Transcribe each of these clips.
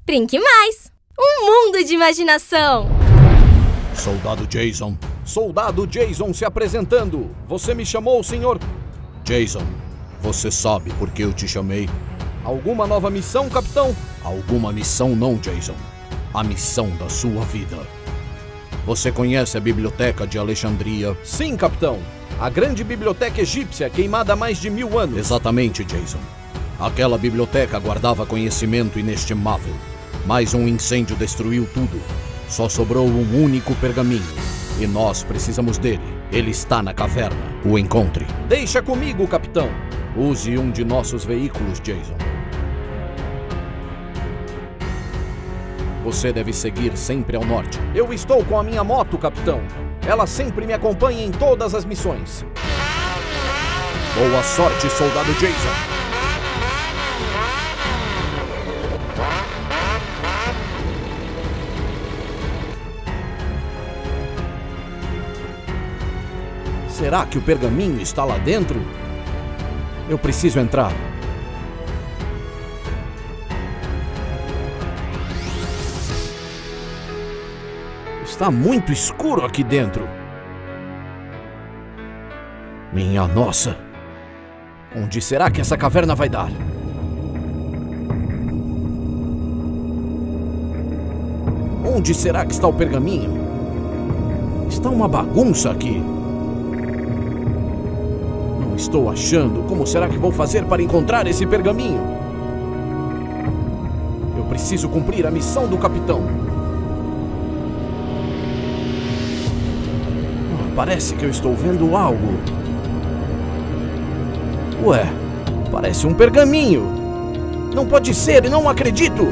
Brinque mais! Um mundo de imaginação! Soldado Jason. Soldado Jason se apresentando. Você me chamou, senhor? Jason, você sabe por que eu te chamei? Alguma nova missão, capitão? Alguma missão não, Jason. A missão da sua vida. Você conhece a Biblioteca de Alexandria? Sim, capitão. A grande biblioteca egípcia queimada há mais de 1000 anos. Exatamente, Jason. Aquela biblioteca guardava conhecimento inestimável. Mas um incêndio destruiu tudo. Só sobrou um único pergaminho. E nós precisamos dele. Ele está na caverna. O encontre. Deixa comigo, capitão. Use um de nossos veículos, Jason. Você deve seguir sempre ao norte. Eu estou com a minha moto, capitão. Ela sempre me acompanha em todas as missões. Boa sorte, soldado Jason. Será que o pergaminho está lá dentro? Eu preciso entrar. Está muito escuro aqui dentro. Minha nossa! Onde será que essa caverna vai dar? Onde será que está o pergaminho? Está uma bagunça aqui. Não estou achando. Como será que vou fazer para encontrar esse pergaminho? Eu preciso cumprir a missão do capitão. Parece que eu estou vendo algo. Ué, parece um pergaminho. Não pode ser, não acredito.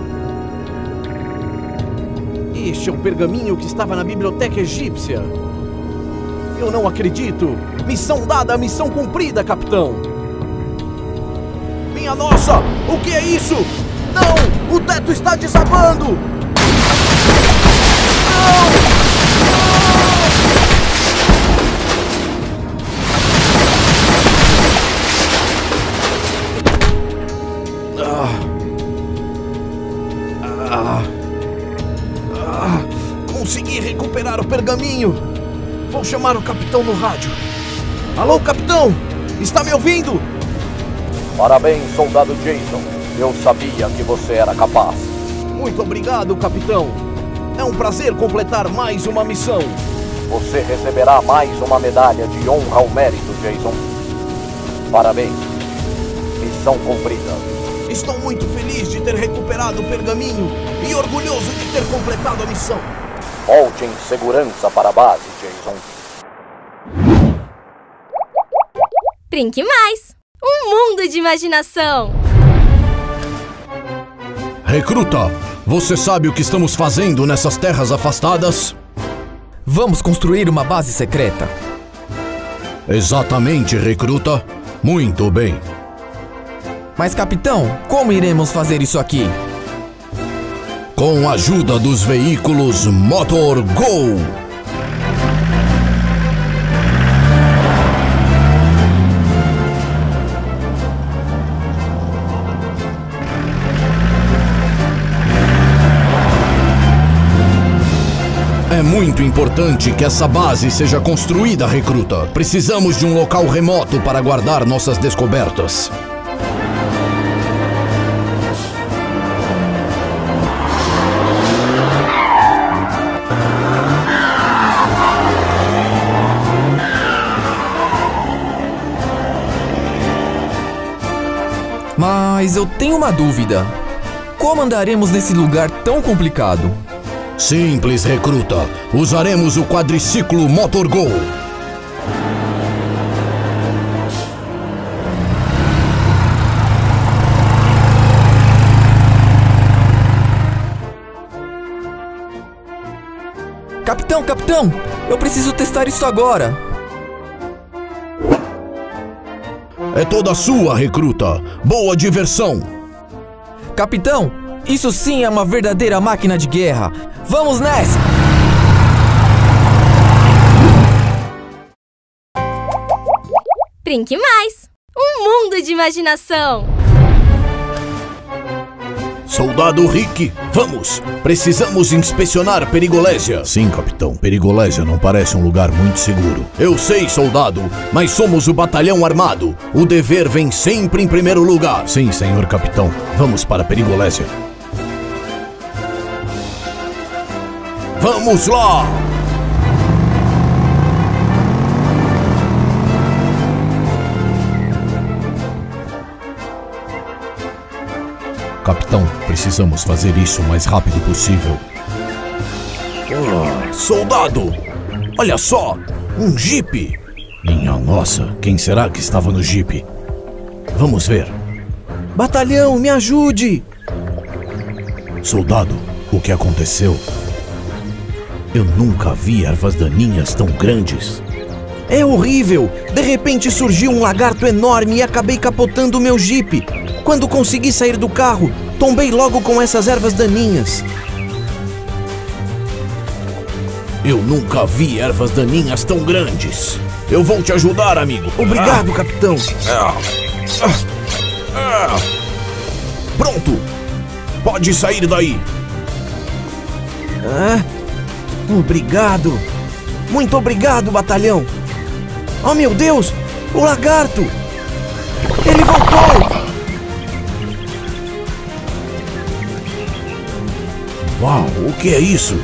Este é o pergaminho que estava na biblioteca egípcia. Eu não acredito. Missão dada, missão cumprida, capitão. Minha nossa, o que é isso? Não, o teto está desabando. Não! Consegui recuperar o pergaminho. Vou chamar o capitão no rádio. Alô, capitão! Está me ouvindo? Parabéns, soldado Jason. Eu sabia que você era capaz. Muito obrigado, capitão. É um prazer completar mais uma missão. Você receberá mais uma medalha de honra ao mérito, Jason. Parabéns. Missão cumprida. Estou muito feliz de ter recuperado o pergaminho e orgulhoso de ter completado a missão. Volte em segurança para a base, Jason. Brinque mais! Um mundo de imaginação! Recruta, você sabe o que estamos fazendo nessas terras afastadas? Vamos construir uma base secreta. Exatamente, recruta. Muito bem. Mas, capitão, como iremos fazer isso aqui? Com a ajuda dos veículos Motor Go! É muito importante que essa base seja construída, recruta. Precisamos de um local remoto para guardar nossas descobertas. Mas eu tenho uma dúvida. Como andaremos nesse lugar tão complicado? Simples, recruta. Usaremos o quadriciclo Motor Go. Capitão! Eu preciso testar isso agora! É toda sua, recruta. Boa diversão! Capitão, isso sim é uma verdadeira máquina de guerra! Vamos nessa! Brinque mais! Um mundo de imaginação! Soldado Rick, vamos! Precisamos inspecionar Perigolésia. Sim, capitão. Perigolésia não parece um lugar muito seguro. Eu sei, soldado, mas somos o batalhão armado. O dever vem sempre em primeiro lugar. Sim, senhor capitão. Vamos para Perigolésia. Vamos lá! Capitão, precisamos fazer isso o mais rápido possível. Oh, soldado! Olha só! Um jipe! Minha nossa, quem será que estava no jipe? Vamos ver. Batalhão, me ajude! Soldado, o que aconteceu? Eu nunca vi ervas daninhas tão grandes. É horrível! De repente surgiu um lagarto enorme e acabei capotando o meu jipe. Quando consegui sair do carro, tombei logo com essas ervas daninhas. Eu nunca vi ervas daninhas tão grandes. Eu vou te ajudar, amigo. Obrigado, capitão. Pronto! Pode sair daí. Obrigado. Muito obrigado, batalhão. Oh, meu Deus! O lagarto! Ele voltou! Uau, o que é isso?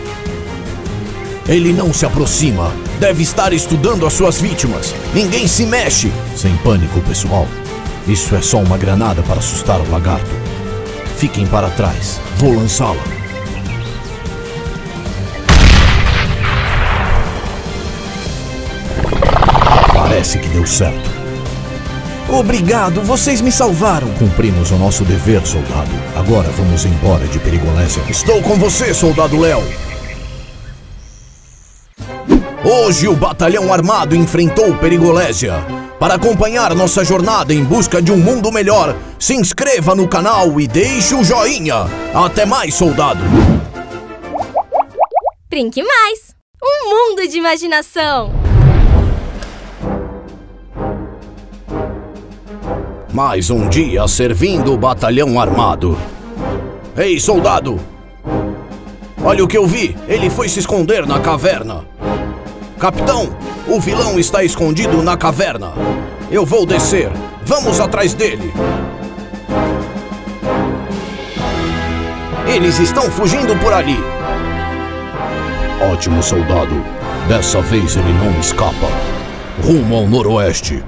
Ele não se aproxima. Deve estar estudando as suas vítimas. Ninguém se mexe. Sem pânico, pessoal. Isso é só uma granada para assustar o lagarto. Fiquem para trás. Vou lançá-la. Parece que deu certo. Obrigado, vocês me salvaram. Cumprimos o nosso dever, soldado. Agora vamos embora de Perigolésia. Estou com você, soldado Léo. Hoje o batalhão armado enfrentou Perigolésia. Para acompanhar nossa jornada em busca de um mundo melhor, se inscreva no canal e deixe o joinha. Até mais, soldado. Brinque mais! Um mundo de imaginação! Mais um dia servindo o batalhão armado. Ei, soldado! Olha o que eu vi! Ele foi se esconder na caverna. Capitão, o vilão está escondido na caverna. Eu vou descer. Vamos atrás dele. Eles estão fugindo por ali. Ótimo, soldado. Dessa vez ele não escapa. Rumo ao noroeste.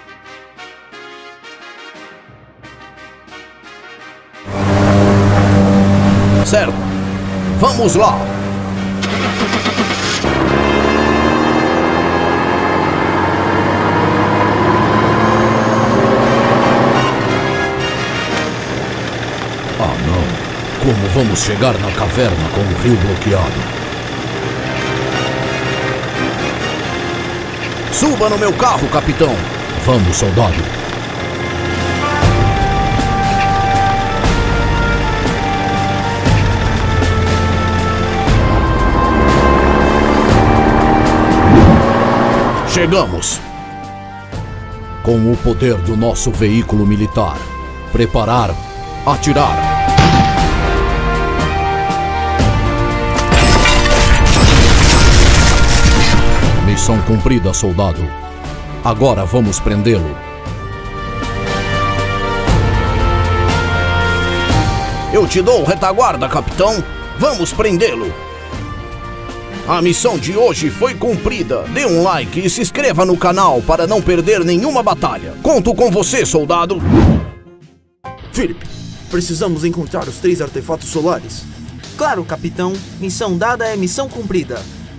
Certo. Vamos lá. Ah, não. Como vamos chegar na caverna com o rio bloqueado? Suba no meu carro, capitão. Vamos, soldado. Chegamos! Com o poder do nosso veículo militar. Preparar, atirar. Missão cumprida, soldado. Agora vamos prendê-lo. Eu te dou retaguarda, capitão. Vamos prendê-lo. A missão de hoje foi cumprida. Dê um like e se inscreva no canal para não perder nenhuma batalha. Conto com você, soldado. Philip, precisamos encontrar os 3 artefatos solares. Claro, capitão. Missão dada é missão cumprida.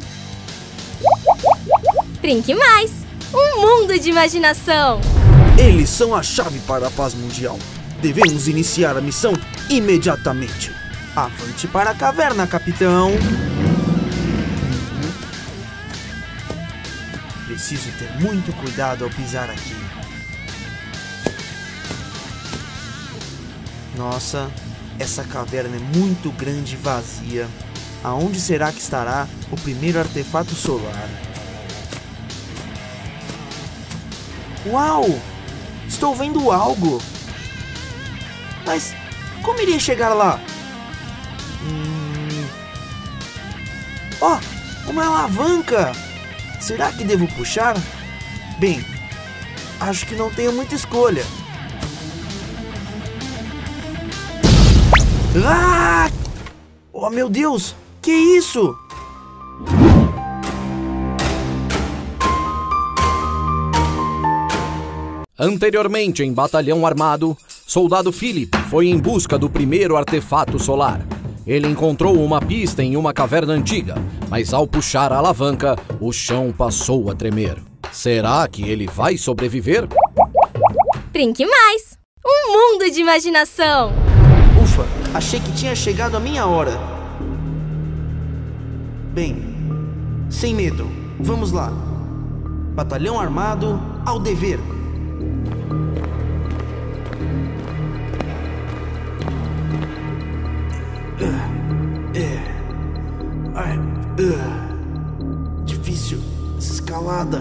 Brinque mais! Um mundo de imaginação! Eles são a chave para a paz mundial. Devemos iniciar a missão imediatamente. Avante para a caverna, capitão. Preciso ter muito cuidado ao pisar aqui. Nossa, essa caverna é muito grande e vazia. Aonde será que estará o primeiro artefato solar? Uau! Estou vendo algo! Mas Como iria chegar lá? Ó, uma alavanca! Será que devo puxar? Bem, acho que não tenho muita escolha. Ah! Oh, meu Deus! Que isso? Anteriormente, em Batalhão Armado, Soldado Philip foi em busca do primeiro artefato solar. Ele encontrou uma pista em uma caverna antiga, mas ao puxar a alavanca, o chão passou a tremer. Será que ele vai sobreviver? Brinque mais! Um mundo de imaginação! Ufa, achei que tinha chegado a minha hora. Bem, sem medo, vamos lá. Batalhão Armado, ao dever. Difícil essa escalada.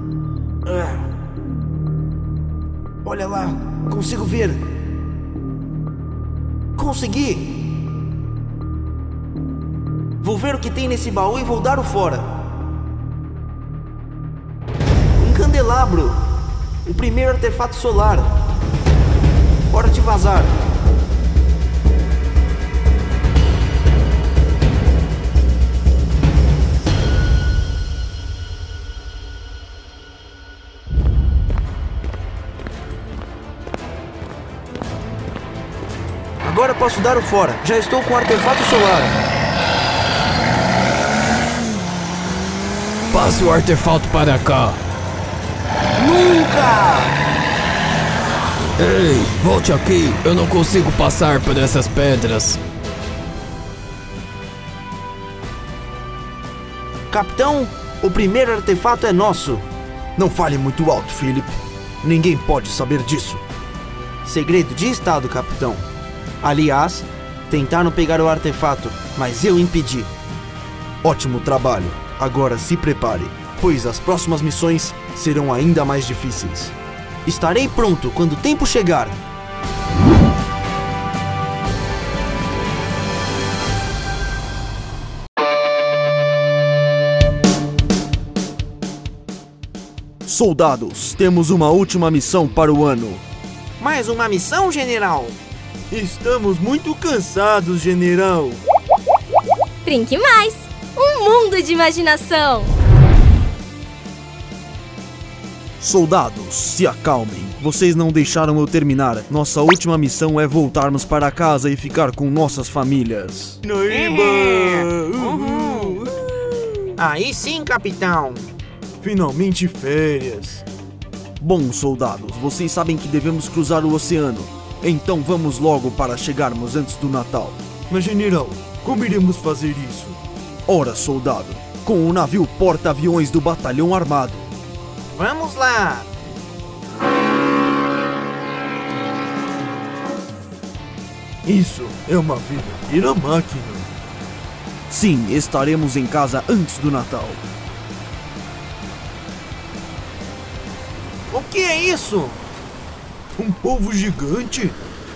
Olha lá, consigo ver. Consegui! Vou ver o que tem nesse baú e vou dar o fora. Um candelabro. O primeiro artefato solar. Hora de vazar. Agora posso dar o fora. Já estou com o artefato solar. Passe o artefato para cá. Nunca! Ei, volte aqui. Eu não consigo passar por essas pedras. Capitão, o primeiro artefato é nosso. Não fale muito alto, Philip. Ninguém pode saber disso. Segredo de estado, capitão. Aliás, tentaram pegar o artefato, mas eu impedi. Ótimo trabalho. Agora se prepare, pois as próximas missões serão ainda mais difíceis. Estarei pronto quando o tempo chegar. Soldados, temos uma última missão para o ano. Mais uma missão, general? Estamos muito cansados, general. Brinque mais! Um mundo de imaginação! Soldados, se acalmem. Vocês não deixaram eu terminar. Nossa última missão é voltarmos para casa e ficar com nossas famílias. Aí sim, capitão. Finalmente férias. Bom, soldados, vocês sabem que devemos cruzar o oceano. Então vamos logo para chegarmos antes do Natal. Mas, general, como iremos fazer isso? Ora, soldado, com o navio porta-aviões do Batalhão Armado. Vamos lá! Isso é uma verdadeira máquina. Sim, estaremos em casa antes do Natal. O que é isso? Um polvo gigante?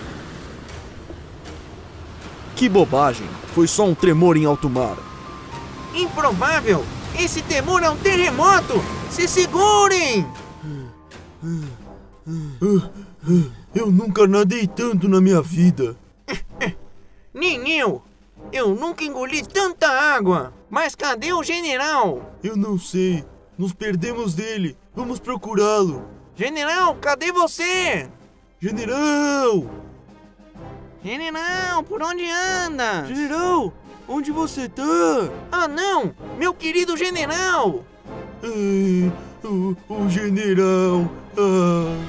Que bobagem! Foi só um tremor em alto mar. Improvável! Esse temor é um terremoto! Se segurem! Eu nunca nadei tanto na minha vida. Nem eu! Eu nunca engoli tanta água! Mas cadê o general? Eu não sei. Nos perdemos dele. Vamos procurá-lo. General, cadê você? General! General, por onde anda? General, onde você tá? Ah, não! Meu querido general! Ai, o general. Ah.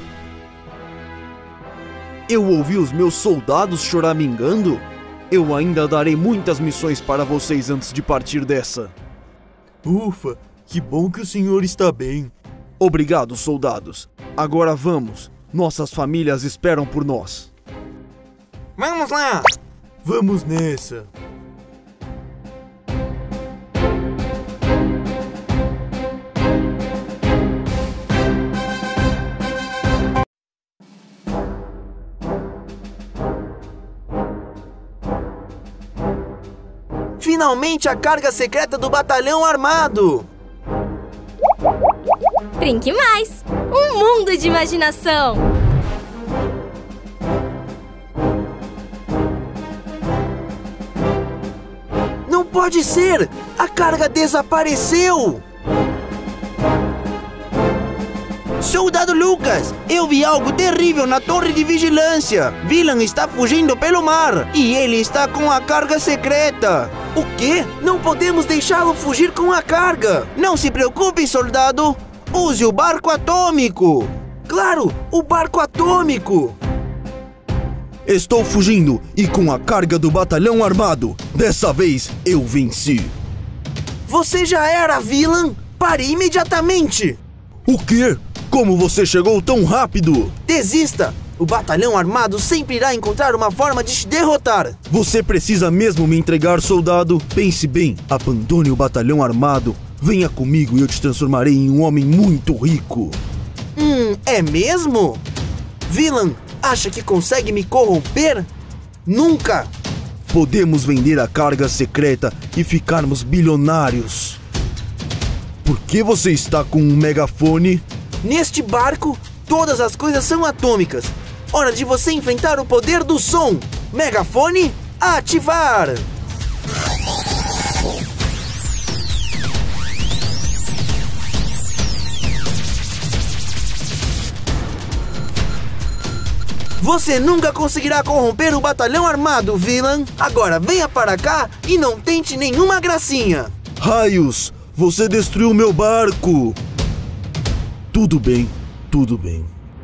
Eu ouvi os meus soldados choramingando? Eu ainda darei muitas missões para vocês antes de partir dessa. Ufa, que bom que o senhor está bem. Obrigado, soldados. Agora vamos. Nossas famílias esperam por nós. Vamos lá! Vamos nessa. Finalmente a carga secreta do batalhão armado! Brinque mais! Um mundo de imaginação! Não pode ser! A carga desapareceu! Soldado Lucas, eu vi algo terrível na torre de vigilância. Villan está fugindo pelo mar e ele está com a carga secreta. O quê? Não podemos deixá-lo fugir com a carga. Não se preocupe, soldado. Use o barco atômico. Claro, o barco atômico. Estou fugindo e com a carga do batalhão armado. Dessa vez eu venci. Você já era, Villan. Pare imediatamente. O quê? Como você chegou tão rápido? Desista! O batalhão armado sempre irá encontrar uma forma de te derrotar. Você precisa mesmo me entregar, soldado? Pense bem, abandone o batalhão armado. Venha comigo e eu te transformarei em um homem muito rico. É mesmo? Villan, acha que consegue me corromper? Nunca! Podemos vender a carga secreta e ficarmos bilionários. Por que você está com um megafone? Neste barco, todas as coisas são atômicas. Hora de você enfrentar o poder do som. Megafone, ativar! Você nunca conseguirá corromper o batalhão armado, Villan. Agora venha para cá e não tente nenhuma gracinha. Raios! Você destruiu meu barco! Tudo bem, tudo bem.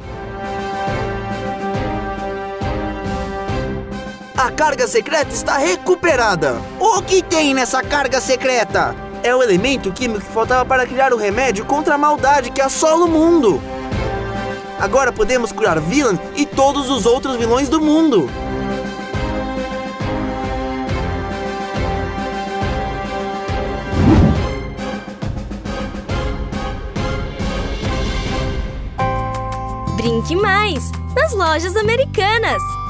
A carga secreta está recuperada. O que tem nessa carga secreta? É o elemento químico que faltava para criar o remédio contra a maldade que assola o mundo. Agora podemos curar Villan e todos os outros vilões do mundo. Brinque mais nas lojas Americanas!